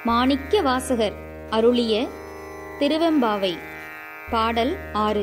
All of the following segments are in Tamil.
மாணிக்க வாசகர் அருளிய திருவெம்பாவை. பாடல் 6.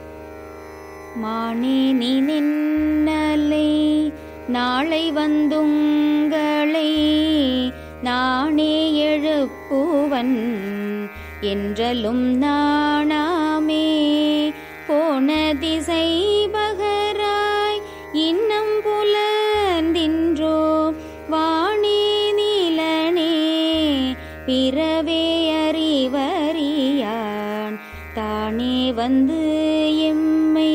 மானே நீ நின்னலை நாளை வந்துங்களை நானே எழுப்புவன் என்றலும் நாணாமே போன திசை பகராய் இன்னம் புலந்தின்றோ வாணே நீலனே பிறவே அறிவறியான் தானே வந்து எம்மை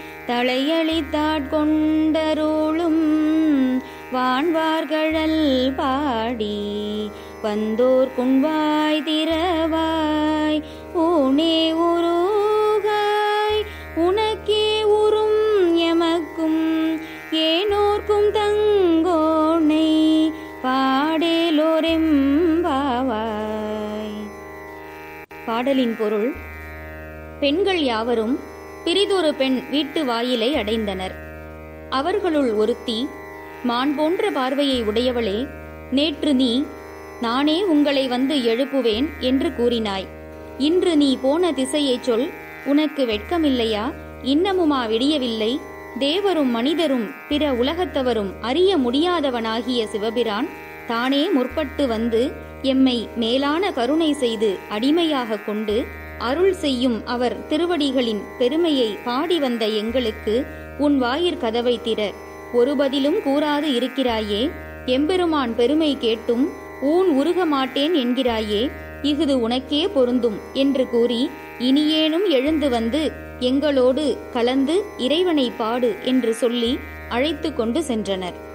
தலையளித்தாட்கொண்டருளும் வான்வார்கழல் பாடி வந்தோர் குண்வாய் திறவாய் ஊனே உருகாய் உனக்கே உறும் எமக்கும் ஏனோர்க்கும் தங்கோனை பாடேலோரெம்பாவாய். பாடலின் பொருள்: பெண்கள் யாவரும் பிறிதொரு பெண் வீட்டு வாயிலை அடைந்தனர். அவர்களுள் ஒருத்தி, மான் போன்ற பார்வையை உடையவளே, நேற்று நீ நானே உங்களை வந்து எழுப்புவேன் என்று கூறினாய். இன்று நீ போன திசையைச் சொல். உனக்கு வெட்கமில்லையா? இன்னமுமா விடியவில்லை? தேவரும் மனிதரும் பிற உலகத்தவரும் அறிய முடியாதவனாகிய சிவபிரான் தானே முற்பட்டு வந்து எம்மை மேலான கருணை செய்து அடிமையாக கொண்டு அருள் செய்யும் அவர் திருவடிகளின் பெருமையை பாடி வந்த எங்களுக்கு உன் வாயிற்கதவை திற. ஒரு பதிலும் கூறாது இருக்கிறாயே. எம்பெருமான் பெருமை கேட்டும் ஊன் உருக மாட்டேன் என்கிறாயே. இஃது உனக்கே பொருந்தும் என்று கூறி இனியேனும் எழுந்து வந்து எங்களோடு கலந்து இறைவனை பாடு என்று சொல்லி அழைத்து கொண்டு சென்றனர்.